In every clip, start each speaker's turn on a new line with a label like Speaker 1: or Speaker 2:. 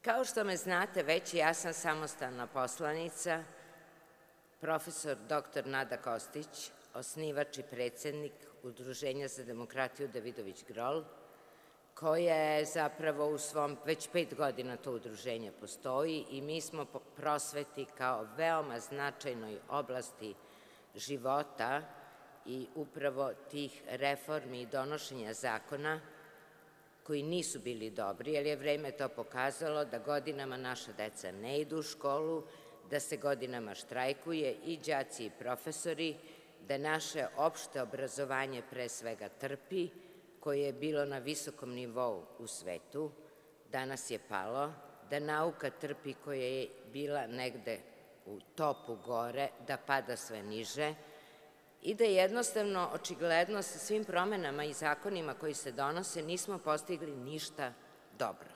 Speaker 1: Kao što me znate već, ja sam samostalna poslanica, profesor dr. Nada Kostić, osnivač i predsednik Udruženja za demokratiju Davidović Grol, koja je zapravo u svom, već 5 godina to udruženje postoji i mi smo po prosveti kao veoma značajnoj oblasti života i upravo tih reformi i donošenja zakona koji nisu bili dobri, jer je vreme to pokazalo da godinama naša deca ne idu u školu, da se godinama štrajkuje i đaci i profesori, da naše opšte obrazovanje pre svega trpi, koje je bilo na visokom nivou u svetu, danas je palo, da nauka trpi koja je bila negde u topu gore, da pada sve niže i da jednostavno, očigledno, sa svim promenama i zakonima koji se donose nismo postigli ništa dobro.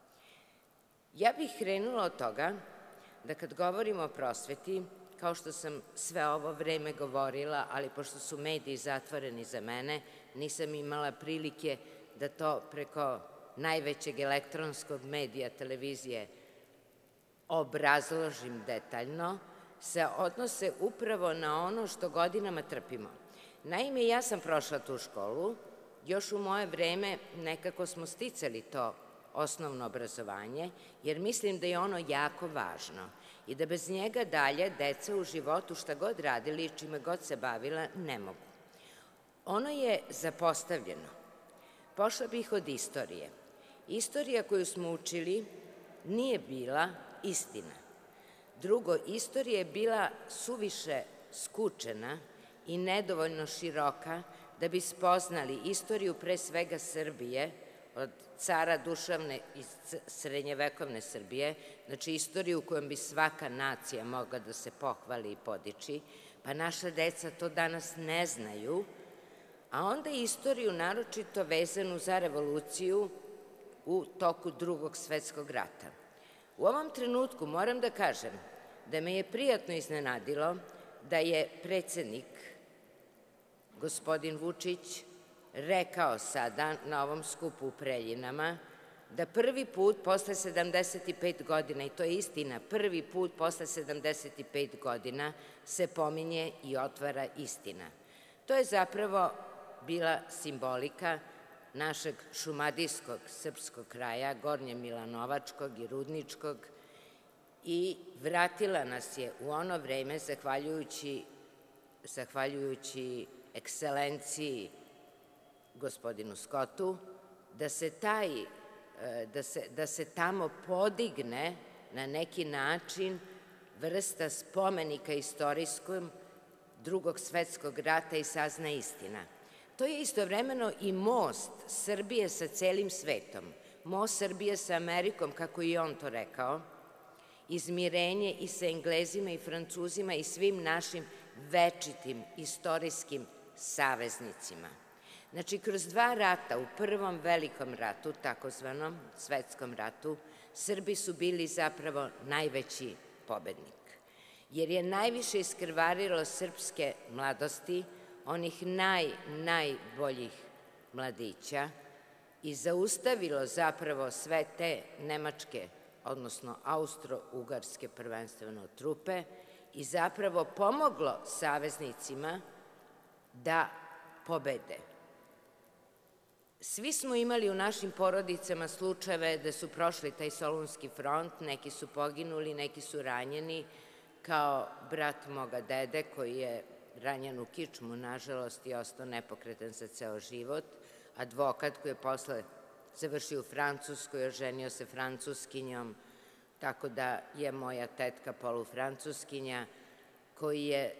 Speaker 1: Ja bih krenula od toga da kad govorimo o prosveti, kao što sam sve ovo vreme govorila, ali pošto su mediji zatvoreni za mene, nisam imala prilike da to preko najvećeg elektronskog medija, televizije, obrazložim detaljno, se odnose upravo na ono što godinama trpimo. Naime, ja sam prošla tu školu, još u moje vreme nekako smo sticali to osnovno obrazovanje, jer mislim da je ono jako važno i da bez njega dalje deca u životu šta god radili i čime god se bavila ne mogu. Ono je zapostavljeno. Pošla bih od istorije. Istorija koju smo učili nije bila istina. Drugo, istorija je bila suviše skučena i nedovoljno široka da bi spoznali istoriju pre svega Srbije, od cara Dušavne iz srednjevekovne Srbije, znači istoriju kojom bi svaka nacija mogla da se pohvali i podiči, pa naša deca to danas ne znaju, a onda istoriju naročito vezanu za revoluciju u toku Drugog svetskog rata. U ovom trenutku moram da kažem da me je prijatno iznenadilo da je predsednik, gospodin Vučić, rekao sada na ovom skupu u Preljinama da prvi put posle 75 godina, i to je istina, prvi put posle 75 godina se pominje i otvara istina. To je zapravo bila simbolika našeg šumadijskog srpskog kraja, Gornje Milanovačkog i Rudničkog, i vratila nas je u ono vreme, zahvaljujući ekscelenciji gospodinu Skotu, da se tamo podigne na neki način vrsta spomenika istorijskom Drugog svetskog rata i sazna istina. To je istovremeno i most Srbije sa celim svetom, most Srbije sa Amerikom, kako i on to rekao, izmirenje i sa Englezima i Francuzima i svim našim večitim istorijskim saveznicima. Znači, kroz 2 rata, u Prvom velikom ratu, takozvanom svetskom ratu, Srbi su bili zapravo najveći pobednik, jer je najviše iskrvarilo srpske mladosti, onih najboljih mladića, i zaustavilo zapravo sve te nemačke, odnosno austro-ugarske prvenstveno trupe, i zapravo pomoglo saveznicima da pobede. Svi smo imali u našim porodicama slučajeve da su prošli taj Solunski front, neki su poginuli, neki su ranjeni, kao brat moga dede koji je ranjen u kičmu, nažalost, i ostao nepokretan za ceo život, advokat koji je posle završio u Francuskoj, oženio se Francuskinjom, tako da je moja tetka polufrancuskinja, koji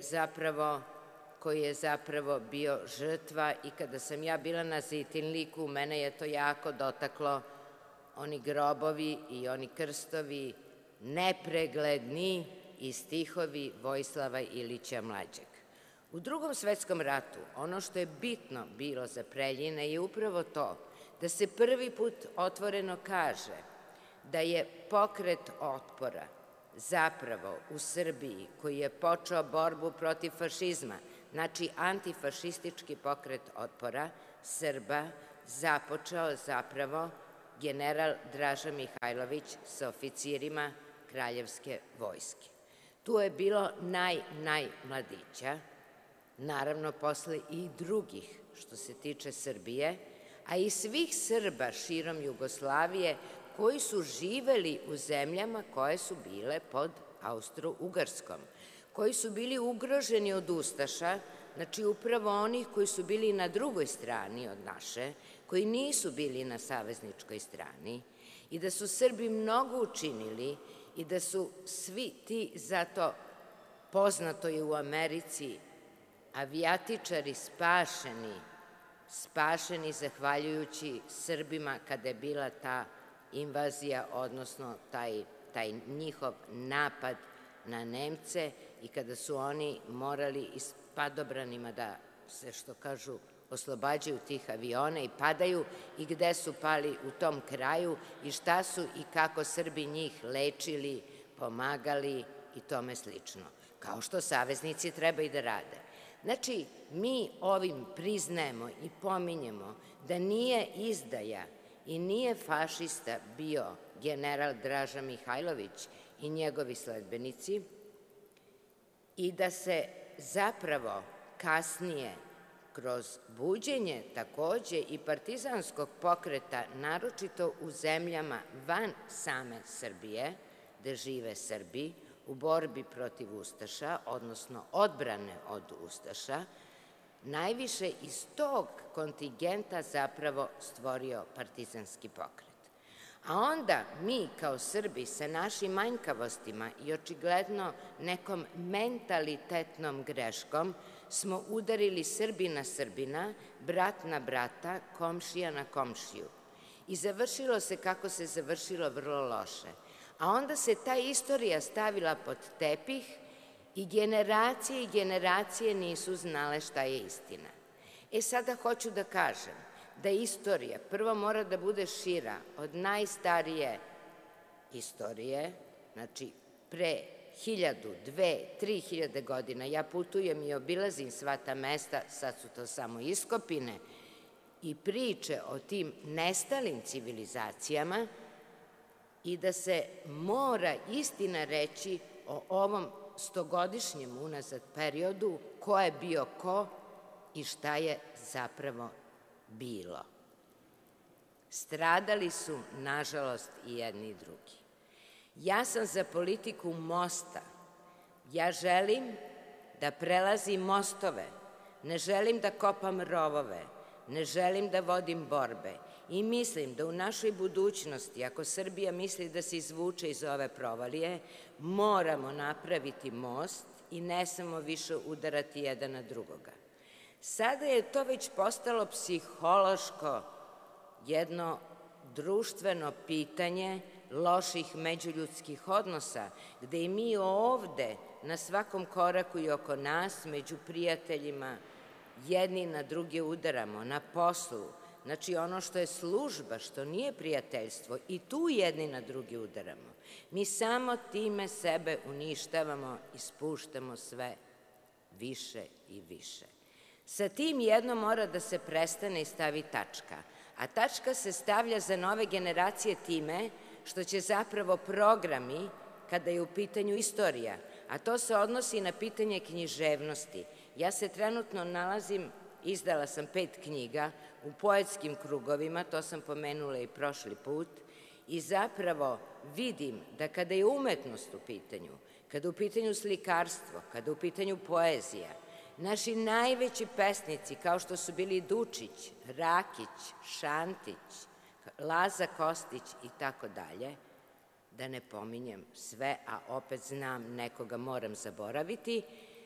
Speaker 1: je zapravo bio žrtva, i kada sam ja bila na Zejtinliku, mene je to jako dotaklo, oni grobovi i oni krstovi, nepregledni, i stihovi Vojislava Ilića Mlađeg. U Drugom svetskom ratu ono što je bitno bilo za Preljine je upravo to da se prvi put otvoreno kaže da je pokret otpora zapravo u Srbiji, koji je počeo borbu protiv fašizma, znači antifašistički pokret otpora Srba, započeo zapravo general Draža Mihajlović sa oficirima Kraljevske vojske. Tu je bilo najmladića, naravno posle i drugih što se tiče Srbije, a i svih Srba širom Jugoslavije koji su živeli u zemljama koje su bile pod Austro-Ugarskom, koji su bili ugroženi od ustaša, znači upravo onih koji su bili na drugoj strani od naše, koji nisu bili na savezničkoj strani i da su Srbi mnogo učinili i da su svi ti, zato poznato je u Americi, avijatičari spašeni zahvaljujući Srbima kada je bila ta invazija, odnosno taj njihov napad na Nemce i kada su oni morali i s padobranima da se, što kažu, oslobađaju tih aviona i padaju i gde su pali u tom kraju i šta su i kako Srbi njih lečili, pomagali i tome slično, kao što saveznici treba i da rade. Znači, mi ovim priznajemo i pominjemo da nije izdaja i nije fašista bio general Draža Mihajlović i njegovi sledbenici i da se zapravo kasnije kroz buđenje takođe i partizanskog pokreta, naročito u zemljama van same Srbije, gde žive Srbi, u borbi protiv ustaša, odnosno odbrane od ustaša, najviše iz tog kontingenta zapravo stvorio partizanski pokret. A onda mi kao Srbi sa našim manjkavostima i očigledno nekom mentalitetnom greškom smo udarili Srbi na Srbina, brat na brata, komšija na komšiju. I završilo se kako se završilo, vrlo loše. A onda se ta istorija stavila pod tepih i generacije nisu znale šta je istina. Sada hoću da kažem da istorija prvo mora da bude šira od najstarije istorije, znači pre 1000, 2000, 3000 godina. Ja putujem i obilazim sva ta mesta, sad su to samo iskopine, i priče o tim nestalim civilizacijama i da se mora istina reći o ovom stogodišnjem unazad periodu, ko je bio ko i šta je zapravo bilo. Stradali su, nažalost, i jedni i drugi. Ja sam za politiku mosta. Ja želim da prelazim mostove, ne želim da kopam rovove, ne želim da vodim borbe i mislim da u našoj budućnosti, ako Srbija misli da se izvuče iz ove provalije, moramo napraviti most i ne smemo više udarati jedan na drugoga. Sada je to već postalo psihološko jedno društveno pitanje loših međuljudskih odnosa, gde i mi ovde na svakom koraku i oko nas, među prijateljima, jedni na druge udaramo, na poslu, znači ono što je služba, što nije prijateljstvo, i tu jedni na druge udaramo. Mi samo time sebe uništavamo i spuštamo sve više i više. Sa tim jedno mora da se prestane i stavi tačka, a tačka se stavlja za nove generacije time što će zapravo programi, kada je u pitanju istorija, a to se odnosi na pitanje književnosti. Ja se trenutno nalazim, izdala sam 5 knjiga u poetskim krugovima, to sam pomenula i prošli put, i zapravo vidim da kada je umetnost u pitanju, kada je u pitanju slikarstvo, kada je u pitanju poezija, naši najveći pesnici, kao što su bili Dučić, Rakić, Šantić, Laza Kostić i tako dalje, da ne pominjem sve, a opet znam nekoga moram zaboraviti,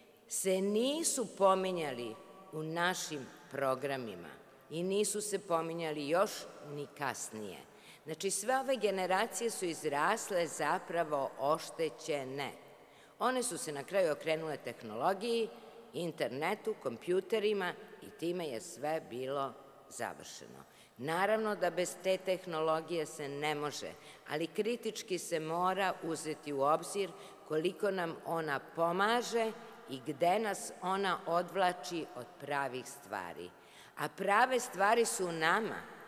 Speaker 1: se nisu pominjali u našim programima i nisu se pominjali još ni kasnije. Znači, sve ove generacije su izrasle zapravo oštećene. One su se na kraju okrenule tehnologiji, internetu, kompjuterima i time je sve bilo završeno. Naravno da bez te tehnologije se ne može, ali kritički se mora uzeti u obzir koliko nam ona pomaže i gde nas ona odvlači od pravih stvari. A prave stvari su u nama.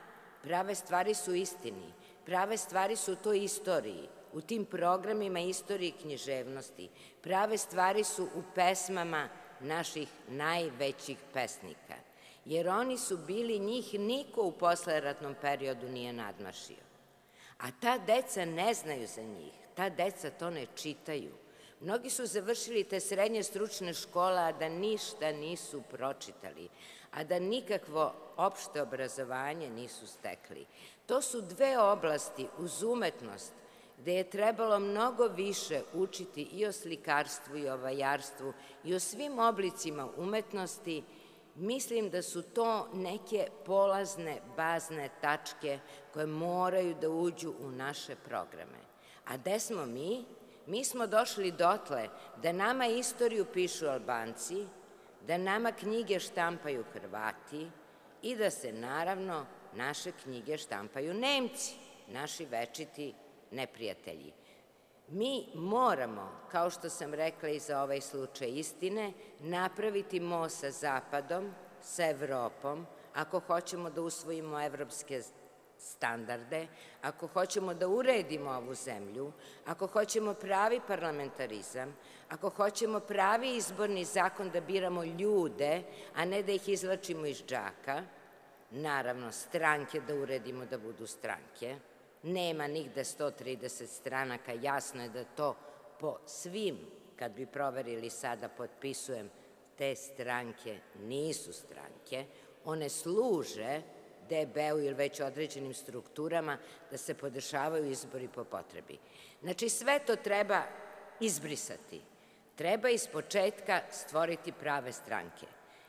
Speaker 1: Prave stvari su u istini. Prave stvari su u toj istoriji, u tim programima istorije i književnosti. Prave stvari su u pesmama naših najvećih pesnika. Jer oni su bili, njih niko u posleratnom periodu nije nadmašio. A ta deca ne znaju za njih, ta deca to ne čitaju. Mnogi su završili te srednje stručne škole, a da ništa nisu pročitali, a da nikakvo opšte obrazovanje nisu stekli. To su dve oblasti uz umetnost gde je trebalo mnogo više učiti i o slikarstvu i o vajarstvu i o svim oblicima umetnosti. Mislim da su to neke polazne, bazne tačke koje moraju da uđu u naše programe. A gde smo mi? Mi smo došli dotle da nama istoriju pišu Albanci, da nama knjige štampaju Hrvati i da se, naravno, naše knjige štampaju Nemci, naši večiti neprijatelji. Mi moramo, kao što sam rekla i za ovaj slučaj istine, napraviti most sa Zapadom, sa Evropom, ako hoćemo da usvojimo evropske standarde, ako hoćemo da uredimo ovu zemlju, ako hoćemo pravi parlamentarizam, ako hoćemo pravi izborni zakon da biramo ljude, a ne da ih izvlačimo iz džaka, naravno stranke da uredimo da budu stranke, nema nigde 130 stranaka, jasno je da to po svim, kad bi proverili sada, potpisujem, te stranke nisu stranke, one služe DB-u ili već određenim strukturama da se podešavaju izbori po potrebi. Znači, sve to treba izbrisati. Treba iz početka stvoriti prave stranke.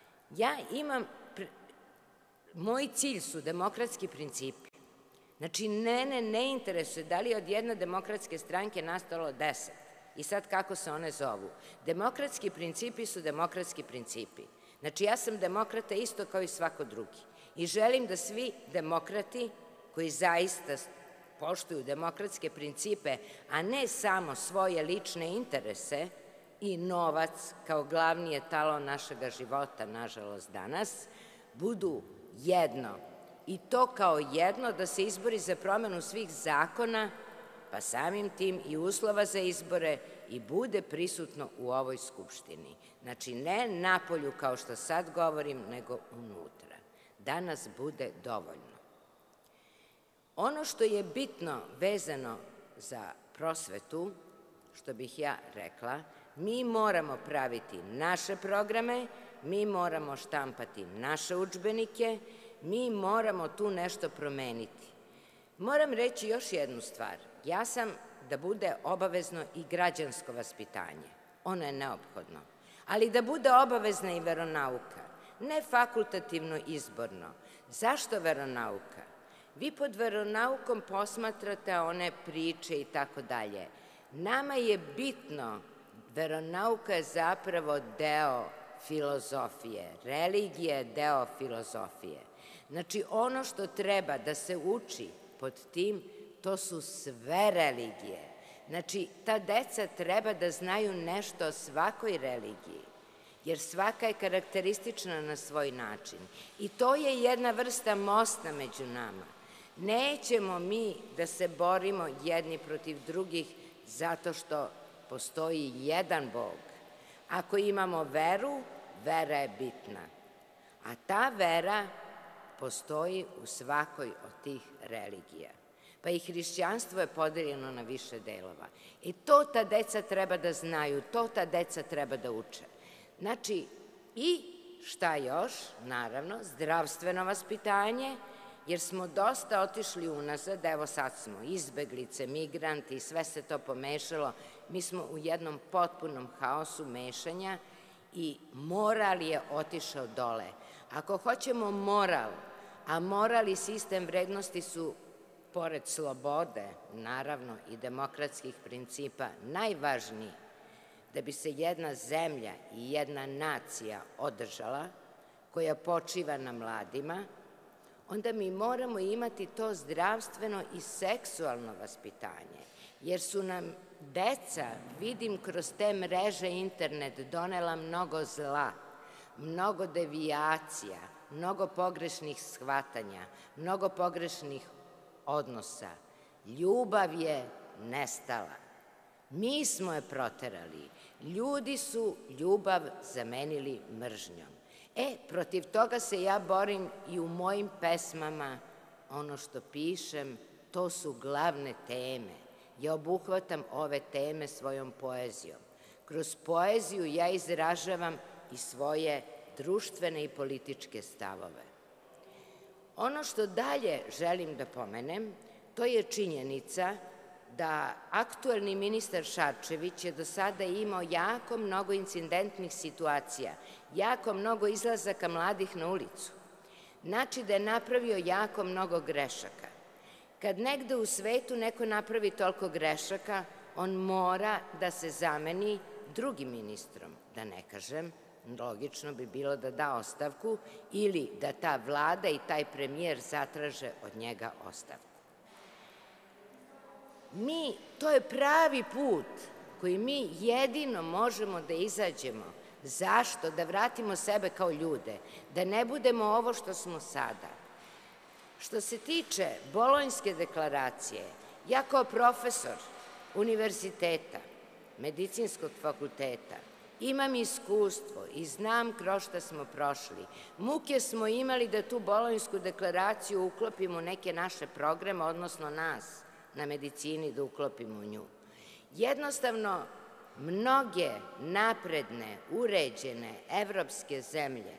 Speaker 1: Moj cilj su demokratski principi. Znači, mene ne interesuje da li je od jedne demokratske stranke nastalo 10 i sad kako se one zovu. Demokratski principi su demokratski principi. Znači, ja sam demokrata isto kao i svako drugi. I želim da svi demokrati koji zaista poštuju demokratske principe, a ne samo svoje lične interese i novac kao glavni etalon našega života, nažalost danas, budu jedno. I to kao jedno da se izbori za promenu svih zakona, pa samim tim i uslova za izbore i bude prisutno u ovoj Skupštini. Znači, ne napolju kao što sad govorim, nego unutra. Da nas bude dovoljno. Ono što je bitno vezano za prosvetu, što bih ja rekla, mi moramo praviti naše programe, mi moramo štampati naše udžbenike, mi moramo tu nešto promeniti. Moram reći još jednu stvar. Ja sam da bude obavezno i građansko vaspitanje. Ono je neophodno. Ali da bude obavezna i veronauka. Ne fakultativno izborno. Zašto veronauka? Vi pod veronaukom posmatrate one priče i tako dalje. Nama je bitno, veronauka je zapravo deo filozofije. Religija je deo filozofije. Znači, ono što treba da se uči pod tim, to su sve religije. Znači, ta deca treba da znaju nešto o svakoj religiji, jer svaka je karakteristična na svoj način. I to je jedna vrsta mosta među nama. Nećemo mi da se borimo jedni protiv drugih zato što postoji jedan Bog. Ako imamo veru, vera je bitna. A ta vera postoji u svakoj od tih religija. Pa i hrišćanstvo je podeljeno na više delova. I to ta deca treba da znaju, to ta deca treba da uče. Znači, i šta još? Naravno, zdravstveno vaspitanje, jer smo dosta otišli unazad, evo sad smo izbeglice, migranti, sve se to pomešalo, mi smo u jednom potpunom haosu mešanja i moral je otišao dole. Ako hoćemo moral, a moral i sistem vrednosti su, pored slobode, naravno i demokratskih principa, najvažniji da bi se jedna zemlja i jedna nacija održala, koja počiva na mladima, onda mi moramo imati to zdravstveno i seksualno vaspitanje, jer su nam deca, vidim kroz te mreže internet, donela mnogo zla, mnogo devijacija, mnogo pogrešnih shvatanja, mnogo pogrešnih odnosa. Ljubav je nestala. Mi smo je proterali. Ljudi su ljubav zamenili mržnjom. Protiv toga se ja borim i u mojim pesmama. Ono što pišem, to su glavne teme. Ja obuhvatam ove teme svojom poezijom. Kroz poeziju ja izražavam i svoje društvene i političke stavove. Ono što dalje želim da pomenem, to je činjenica da aktuelni ministar Šarčević je do sada imao jako mnogo incidentnih situacija, jako mnogo izlazaka mladih na ulicu. Znači da je napravio jako mnogo grešaka. Kad negde u svetu neko napravi toliko grešaka, on mora da se zameni drugim ministrom, da ne kažem, logično bi bilo da da ostavku ili da ta vlada i taj premijer zatraže od njega ostavku. To je pravi put koji mi jedino možemo da izađemo. Zašto? Da vratimo sebe kao ljude, da ne budemo ovo što smo sada. Što se tiče Bolonjske deklaracije, ja kao profesor univerziteta, medicinskog fakulteta, imam iskustvo i znam kroz šta smo prošli. Muke smo imali da tu Bolonjsku deklaraciju uklopimo u neke naše programe, odnosno nas na medicini da uklopimo u nju. Jednostavno, mnoge napredne, uređene evropske zemlje,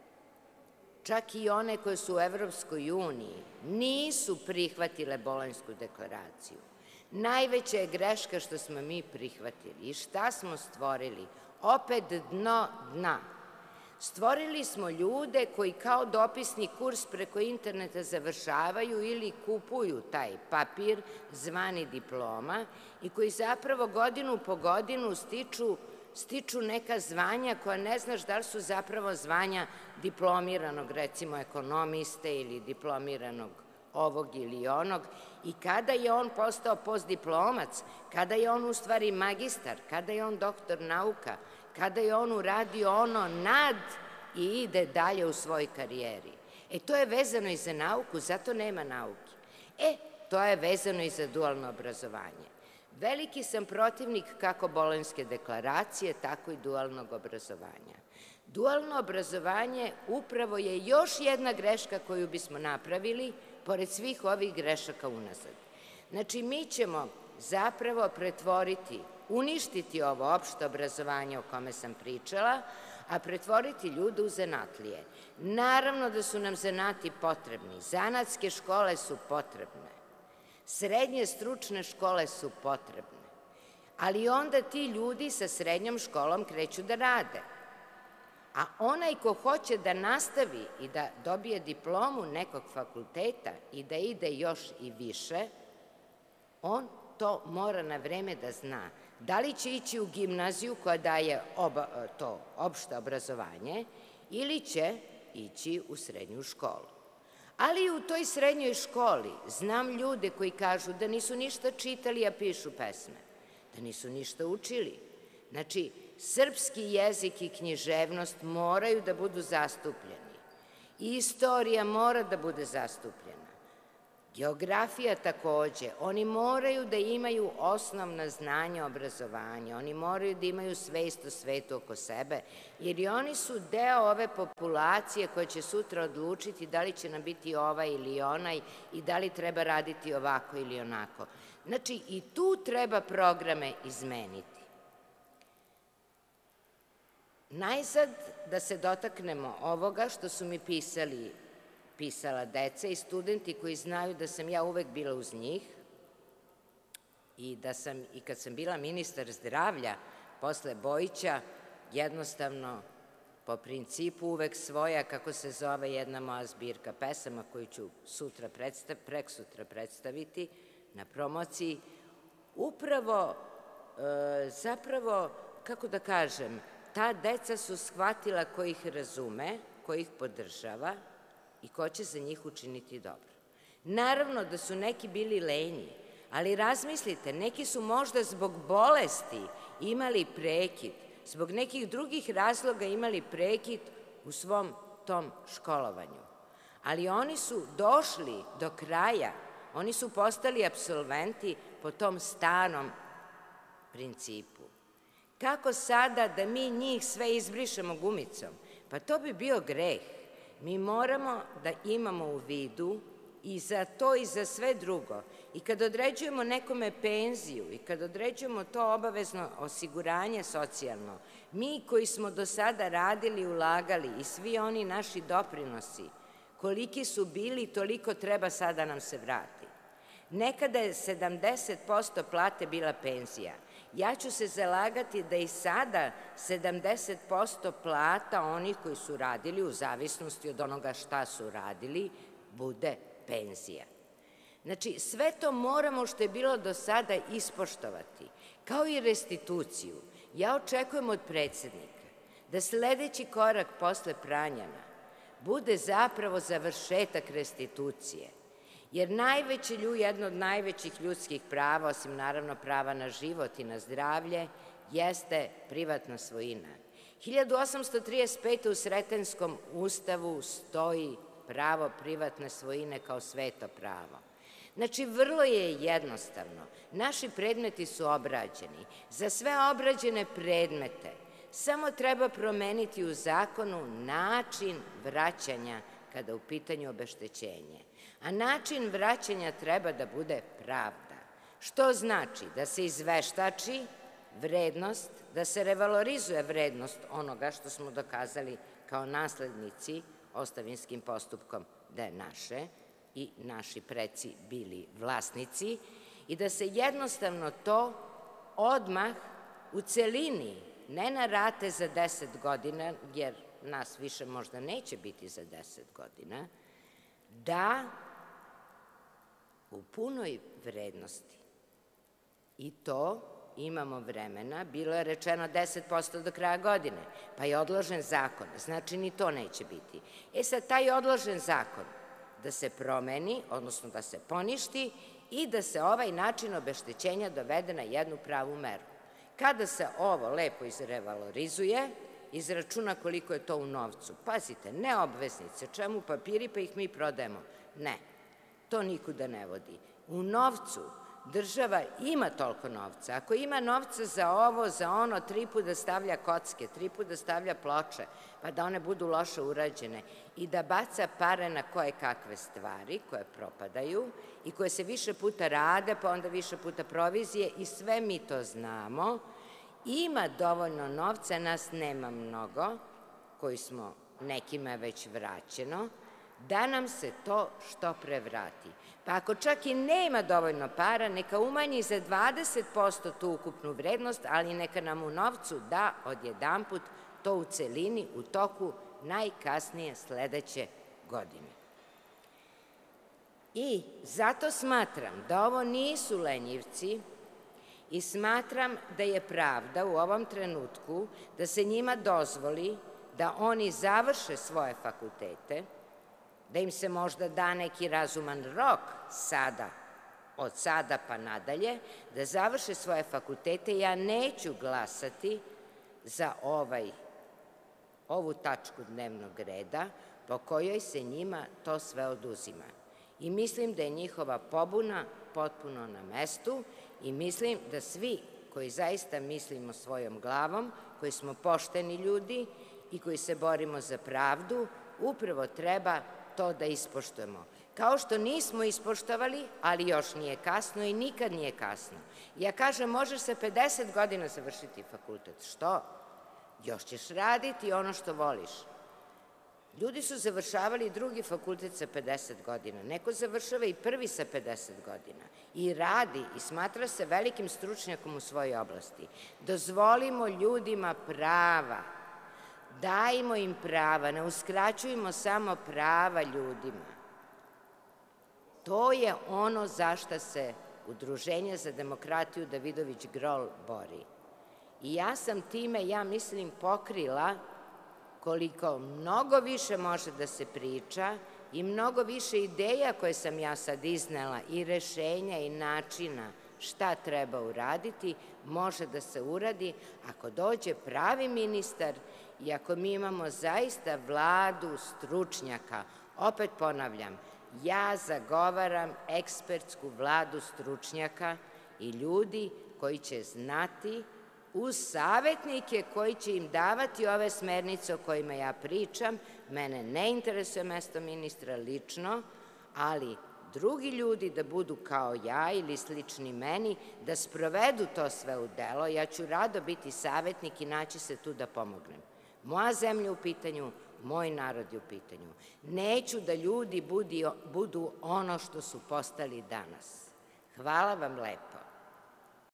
Speaker 1: čak i one koje su u Evropskoj uniji, nisu prihvatile Bolonjsku deklaraciju. Najveća je greška što smo mi prihvatili. I šta smo stvorili? Opet dno dna. Stvorili smo ljude koji kao dopisni kurs preko interneta završavaju ili kupuju taj papir zvani diploma i koji zapravo godinu po godinu stiču neka zvanja koja ne znaš da li su zapravo zvanja diplomiranog, recimo ekonomiste ili diplomiranog ovog ili onog. I kada je on postao postdiplomac, kada je on u stvari magistar, kada je on doktor nauka, kada je on uradio ono nad i ide dalje u svojoj karijeri. To je vezano i za nauku, zato nema nauke. To je vezano i za dualno obrazovanje. Veliki sam protivnik kako Bolonjske deklaracije, tako i dualnog obrazovanja. Dualno obrazovanje upravo je još jedna greška koju bismo napravili, pored svih ovih grešaka unazad. Znači, mi ćemo zapravo pretvoriti, uništiti ovo opšte obrazovanje o kome sam pričala, a pretvoriti ljude u zanatlije. Naravno da su nam zanati potrebni, zanatske škole su potrebne, srednje stručne škole su potrebne, ali onda ti ljudi sa srednjom školom kreću da rade. A onaj ko hoće da nastavi i da dobije diplomu nekog fakulteta i da ide još i više, on to mora na vreme da zna. Da li će ići u gimnaziju koja daje to opšte obrazovanje ili će ići u srednju školu. Ali u toj srednjoj školi znam ljude koji kažu da nisu ništa čitali, a pišu pesme, da nisu ništa učili. Znači, srpski jezik i književnost moraju da budu zastupljeni. Istorija mora da bude zastupljena. Geografija takođe. Oni moraju da imaju osnovna znanja obrazovanja, oni moraju da imaju svest o svetu oko sebe, jer i oni su deo ove populacije koja će sutra odlučiti da li će nam biti ovaj ili onaj i da li treba raditi ovako ili onako. Znači, i tu treba programe izmeniti. Najzad da se dotaknemo ovoga što su mi pisala deca i studenti koji znaju da sam ja uvek bila uz njih i da sam, i kad sam bila ministar zdravlja posle Bojića, jednostavno po principu uvek svoja, kako se zove jedna moja zbirka pesama koju ću preksutra predstaviti na promociji, upravo zapravo, kako da kažem, ta deca su shvatila ko ih razume, ko ih podržava i ko će za njih učiniti dobro. Naravno da su neki bili lenji, ali razmislite, neki su možda zbog bolesti imali prekid, zbog nekih drugih razloga imali prekid u svom tom školovanju. Ali oni su došli do kraja, oni su postali apsolventi po tom starom principu. Kako sada da mi njih sve izbrišemo gumicom? Pa to bi bio greh. Mi moramo da imamo u vidu i za to i za sve drugo. I kad određujemo nekome penziju i kad određujemo to obavezno osiguranje socijalno, mi koji smo do sada radili, ulagali i svi oni naši doprinosi, koliki su bili, toliko treba sada nam se vrati. Nekada je 70% plate bila penzija. Ja ću se zalagati da i sada 70% plata onih koji su radili, u zavisnosti od onoga šta su radili, bude penzija. Znači, sve to moramo što je bilo do sada ispoštovati, kao i restituciju. Ja očekujem od predsednika da sledeći korak posle Pranjana bude zapravo završetak restitucije, jer jedno od najvećih ljudskih prava, osim naravno prava na život i na zdravlje, jeste privatna svojina. 1835. u Sretenskom ustavu stoji pravo privatne svojine kao sveto pravo. Znači, vrlo je jednostavno. Naši predmeti su obrađeni. Za sve obrađene predmete samo treba promeniti u zakonu način vraćanja kada je u pitanju obeštećenje. A način vraćanja treba da bude pravda. Što znači da se izveštači vrednost, da se revalorizuje vrednost onoga što smo dokazali kao naslednici ostavinskim postupkom da je naše i naši preci bili vlasnici i da se jednostavno to odmah u celini, ne na rate za 10 godina, jer nas više možda neće biti za 10 godina, da u punoj vrednosti. I to imamo vremena, bilo je rečeno 10% do kraja godine, pa je odložen zakon, znači ni to neće biti. Sad, taj odložen zakon da se promeni, odnosno da se poništi i da se ovaj način obeštećenja dovede na jednu pravu meru. Kada se ovo lepo izrevalorizuje, izračuna koliko je to u novcu. Pazite, ne obveznice, čemu papiri pa ih mi prodajemo. Ne, to nikuda ne vodi. U novcu država ima toliko novca. Ako ima novca za ovo, za ono, 3 puta da stavlja kocke, 3 puta da stavlja ploče, pa da one budu loše urađene i da baca pare na koje kakve stvari koje propadaju i koje se više puta rade, pa onda više puta provizije i sve mi to znamo, ima dovoljno novca, nas nema mnogo, koji smo nekima već vraćeno, da nam se to što pre vrati. Pa ako čak i nema dovoljno para, neka umanji za 20% tu ukupnu vrednost, ali neka nam u novcu da odjedanput to u celini u toku najkasnije sledeće godine. I zato smatram da ovo nisu lenjivci i smatram da je pravda u ovom trenutku da se njima dozvoli da oni završe svoje fakultete, da im se možda da neki razuman rok sada, od sada pa nadalje, da završe svoje fakultete. Ja neću glasati za ovu tačku dnevnog reda po kojoj se njima to sve oduzima. I mislim da je njihova pobuna potpuno na mestu i mislim da svi koji zaista mislimo svojom glavom, koji smo pošteni ljudi i koji se borimo za pravdu, upravo treba to da ispoštujemo. Kao što nismo ispoštovali, ali još nije kasno i nikad nije kasno. Ja kažem, možeš sa 50 godina završiti fakultet. Što? Još ćeš raditi ono što voliš. Ljudi su završavali drugi fakultet sa 50 godina. Neko završava i prvi sa 50 godina. I radi i smatra se velikim stručnjakom u svojoj oblasti. Dozvolimo ljudima prava. Dajmo im prava, ne uskraćujemo samo prava ljudima. To je ono za šta se Udruženje za demokratiju Davidović Grol bori. I ja sam time, ja mislim, pokrila koliko mnogo više može da se priča i mnogo više ideja koje sam ja sad iznela i rešenja i načina šta treba uraditi, može da se uradi ako dođe pravi ministar i ako mi imamo zaista vladu stručnjaka. Opet ponavljam, ja zagovaram ekspertsku vladu stručnjaka i ljudi koji će znati uz savetnike koji će im davati ove smernice o kojima ja pričam. Mene ne interesuje mesto ministra lično, ali drugi ljudi da budu kao ja ili slični meni, da sprovedu to sve u delo. Ja ću rado biti savetnik i naći se tu da pomognem. Moja zemlja u pitanju, moj narod je u pitanju. Neću da ljudi budu ono što su postali danas. Hvala vam lepo.